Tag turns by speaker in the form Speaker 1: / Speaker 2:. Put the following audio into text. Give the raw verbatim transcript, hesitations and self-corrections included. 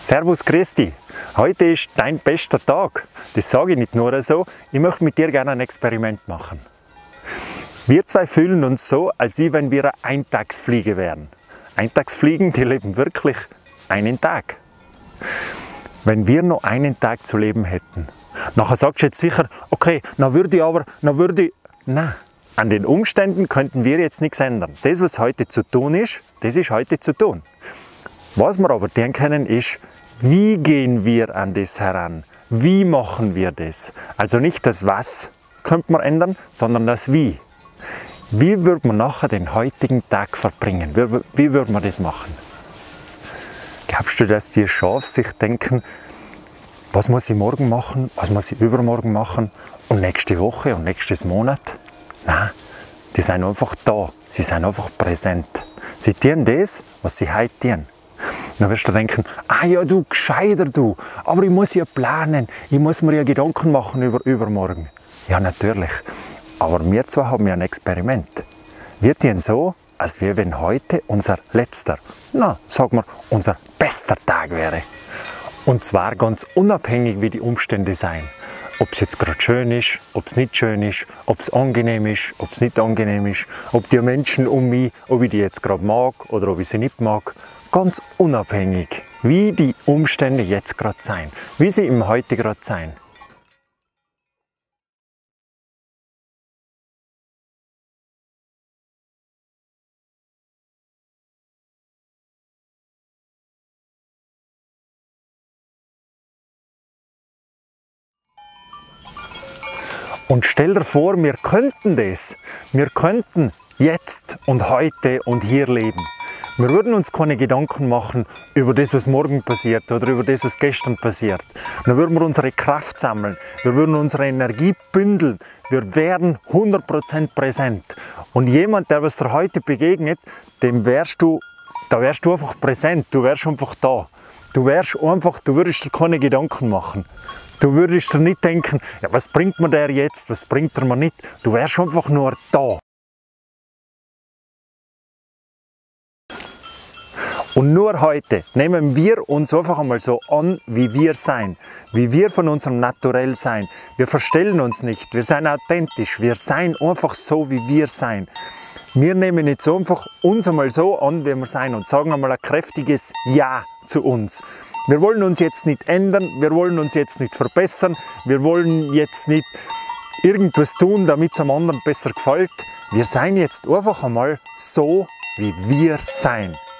Speaker 1: Servus, grüß dich. Heute ist dein bester Tag. Das sage ich nicht nur so, ich möchte mit dir gerne ein Experiment machen. Wir zwei fühlen uns so, als wie wenn wir eine Eintagsfliege wären. Eintagsfliegen, die leben wirklich einen Tag. Wenn wir noch einen Tag zu leben hätten, nachher sagst du jetzt sicher, okay, dann würde ich aber, dann würde ich, nein. An den Umständen könnten wir jetzt nichts ändern. Das, was heute zu tun ist, das ist heute zu tun. Was wir aber tun können, ist, wie gehen wir an das heran? Wie machen wir das? Also nicht das Was könnte man ändern, sondern das Wie. Wie würde man nachher den heutigen Tag verbringen? Wie, wie würde man das machen? Glaubst du, dass die Chance sich denken, was muss ich morgen machen, was muss ich übermorgen machen und nächste Woche und nächstes Monat? Nein, die sind einfach da, sie sind einfach präsent. Sie tun das, was sie heute tun. Dann wirst du denken, ah ja du Gescheiter du, aber ich muss ja planen, ich muss mir ja Gedanken machen über übermorgen. Ja natürlich, aber wir zwei haben ja ein Experiment. Wir tun so, als wäre wenn heute unser letzter, na sagen wir, unser bester Tag wäre. Und zwar ganz unabhängig, wie die Umstände sein. Ob es jetzt gerade schön ist, ob es nicht schön ist, ob es angenehm ist, ob es nicht angenehm ist, ob die Menschen um mich, ob ich die jetzt gerade mag oder ob ich sie nicht mag. Ganz unabhängig, wie die Umstände jetzt gerade sein, wie sie im Heute gerade sein. Und stell dir vor, wir könnten das. Wir könnten jetzt und heute und hier leben. Wir würden uns keine Gedanken machen über das, was morgen passiert oder über das, was gestern passiert. Dann würden wir unsere Kraft sammeln, wir würden unsere Energie bündeln, wir wären hundert Prozent präsent. Und jemand, der was dir heute begegnet, dem wärst du, da wärst du einfach präsent, du wärst einfach da. Du wärst einfach, du würdest dir keine Gedanken machen. Du würdest dir nicht denken, ja, was bringt mir der jetzt, was bringt er mir nicht. Du wärst einfach nur da. Und nur heute nehmen wir uns einfach einmal so an, wie wir sein, wie wir von unserem Naturell sein. Wir verstellen uns nicht, wir sind authentisch, wir sein einfach so, wie wir sein. Wir nehmen jetzt einfach uns einmal so an, wie wir sein und sagen einmal ein kräftiges Ja zu uns. Wir wollen uns jetzt nicht ändern, wir wollen uns jetzt nicht verbessern, wir wollen jetzt nicht irgendwas tun, damit es einem anderen besser gefällt. Wir sein jetzt einfach einmal so, wie wir sein.